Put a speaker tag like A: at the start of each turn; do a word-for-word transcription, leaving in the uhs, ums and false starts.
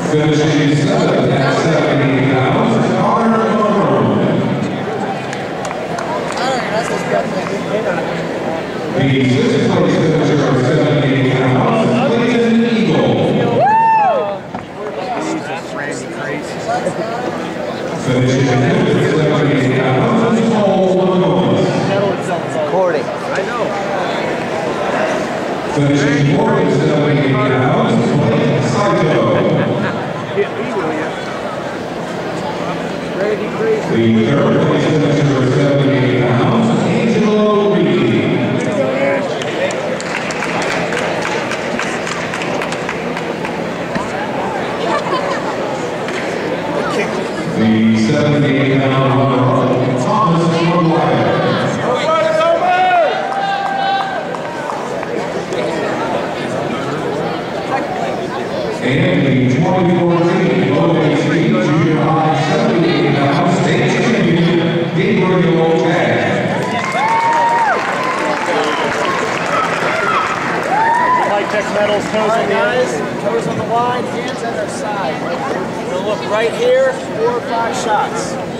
A: Finishing seventh at seventy pounds, Connor Malone. The sixth place finisher of seventy pounds, Clayton Eagle. Finishing fifth at seventy pounds, Paul Lewis.
B: Recording. I know.
A: Finishing fourth at seventy pounds, Blake Saito. The third place finisher of seventy pounds, Angelo Reed. The seventy-eight pound runner-up, Thomas McGuire. And the twenty fourteen O A C Junior High seventy-eight pound state champion, Gabriel Tag.
C: High Tech Metals, toes on the guys, toes on the line, hands at their side. We'll look right here, four or five shots.